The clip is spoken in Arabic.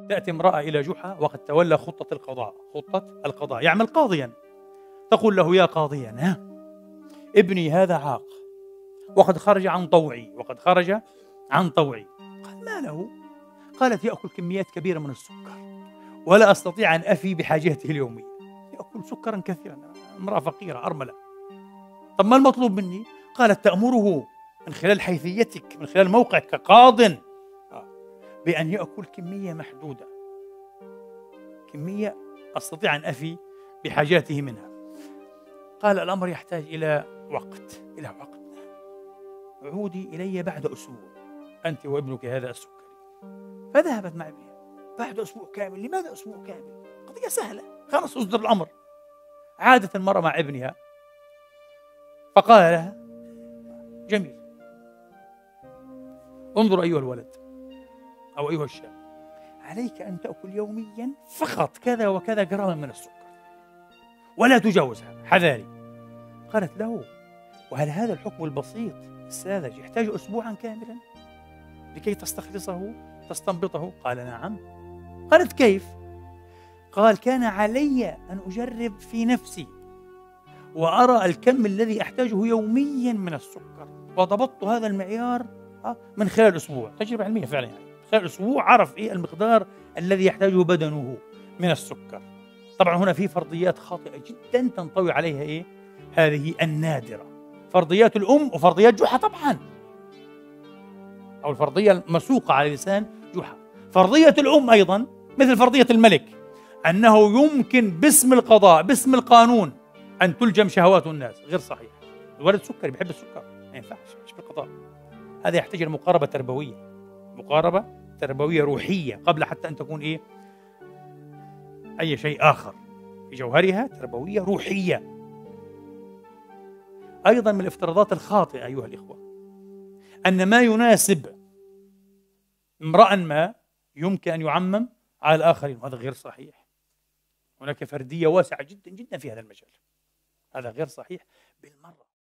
تأتي امرأة إلى جحا وقد تولى خطة القضاء يعمل قاضيا، تقول له: يا قاضيا، ابني هذا عاق وقد خرج عن طوعي. قال: ما له؟ قالت: يأكل كميات كبيرة من السكر ولا أستطيع أن أفي بحاجاته اليومية. يأكل سكرا كثيرا، امرأة فقيرة أرملة. طب ما المطلوب مني؟ قالت: تأمره من خلال حيثيتك، من خلال موقعك كقاض، بأن يأكل كمية محدودة، كمية أستطيع أن أفي بحاجاته منها. قال: الأمر يحتاج إلى وقت. عودي إلي بعد أسبوع أنت وابنك هذا السكري. فذهبت مع ابنها بعد أسبوع كامل. لماذا أسبوع كامل؟ قضية سهلة، خلاص أصدر الأمر. عادت المرأة مع ابنها فقال لها: جميل، انظر أيها الولد أو أيها الشاب، عليك أن تأكل يوميا فقط كذا وكذا جراما من السكر ولا تجاوزها، حذاري. قالت له: وهل هذا الحكم البسيط الساذج يحتاج أسبوعا كاملا لكي تستنبطه؟ قال: نعم. قالت: كيف؟ قال: كان علي أن أجرب في نفسي وأرى الكم الذي أحتاجه يوميا من السكر، وضبطت هذا المعيار من خلال أسبوع. تجربة علمية فعلا، يعني خلال أسبوع عرف المقدار الذي يحتاجه بدنه من السكر. طبعا هنا في فرضيات خاطئة جدا تنطوي عليها هذه النادرة، فرضيات الأم وفرضيات جحا طبعا، أو الفرضية المسوقة على لسان جحا. فرضية الأم أيضا مثل فرضية الملك، أنه يمكن باسم القضاء، باسم القانون، أن تلجم شهوات الناس. غير صحيح. الولد سكري، بيحب السكر، ما ينفعش، مش بالقضاء. هذا يحتاج إلى مقاربة تربوية روحية قبل حتى أن تكون أي شيء آخر. في جوهرها تربوية روحية. أيضا من الافتراضات الخاطئة أيها الإخوة أن ما يناسب امرأ ما يمكن أن يعمم على الآخرين، وهذا غير صحيح. هناك فردية واسعة جدا جدا في هذا المجال، هذا غير صحيح بالمرة.